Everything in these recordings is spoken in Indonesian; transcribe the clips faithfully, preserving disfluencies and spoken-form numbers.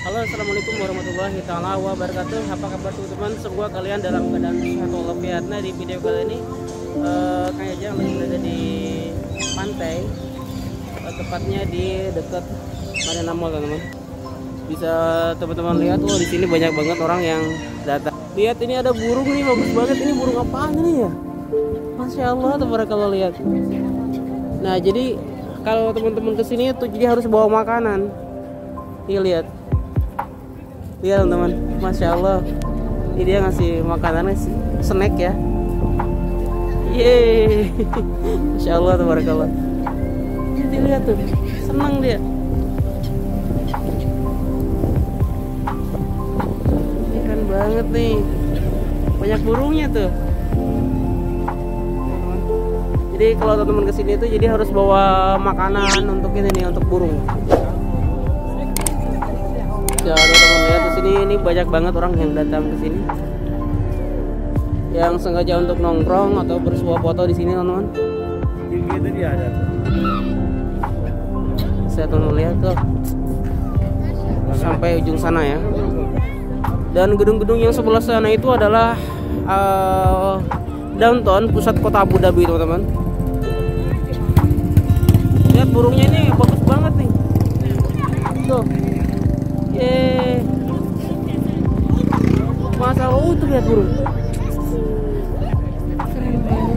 Halo, assalamualaikum warahmatullahi taala wabarakatuh. Apa kabar teman-teman? Semoga kalian dalam keadaan sehat walafiat. Nah, di video kali ini uh, kayaknya lagi berada di pantai, uh, tepatnya di dekat Marina Mall, teman-teman. Bisa teman-teman lihat, oh di sini banyak banget orang yang datang. Lihat ini ada burung nih, bagus banget. Ini burung apaan ini ya? Masya Allah, tabarakallah, lihat. Nah, jadi kalau teman-teman kesini tuh jadi harus bawa makanan. Nih lihat. Lihat teman-teman, Masya Allah. Ini dia ngasih makanannya snack ya. Yeay. Masya Allah, tabarakallah. Jadi lihat tuh, senang dia. Keren banget nih. Banyak burungnya tuh. Jadi kalau teman-teman kesini tuh jadi harus bawa makanan untuk ini nih, untuk burung. Ya, teman-teman lihat di sini, ini banyak banget orang yang datang ke sini, yang sengaja untuk nongkrong atau bersuah foto di sini, teman-teman. Itu dia ada. Saya teman lihat tuh sampai ujung sana ya. Dan gedung-gedung yang sebelah sana itu adalah uh, downtown, pusat kota Abu Dhabi, teman-teman. Lihat burungnya ini bagus banget nih. Tuh. Yeay. Masa oh tuh lihat burung. Keren banget.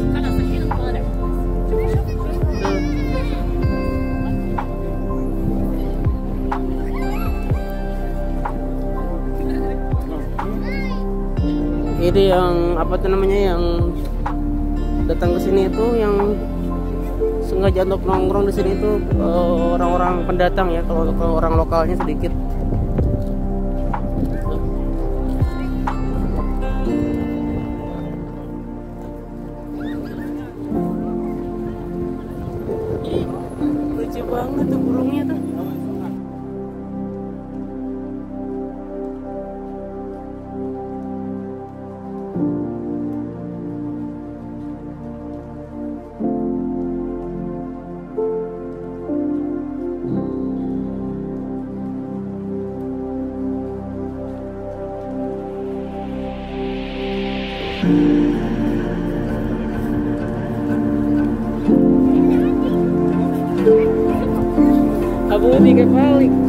Ini yang apa tuh namanya, yang datang ke sini itu yang sengaja untuk nongkrong di sini itu orang-orang pendatang ya. Kalau kalau orang lokalnya sedikit. Lucu banget tuh burungnya tuh. Abu tiga balik.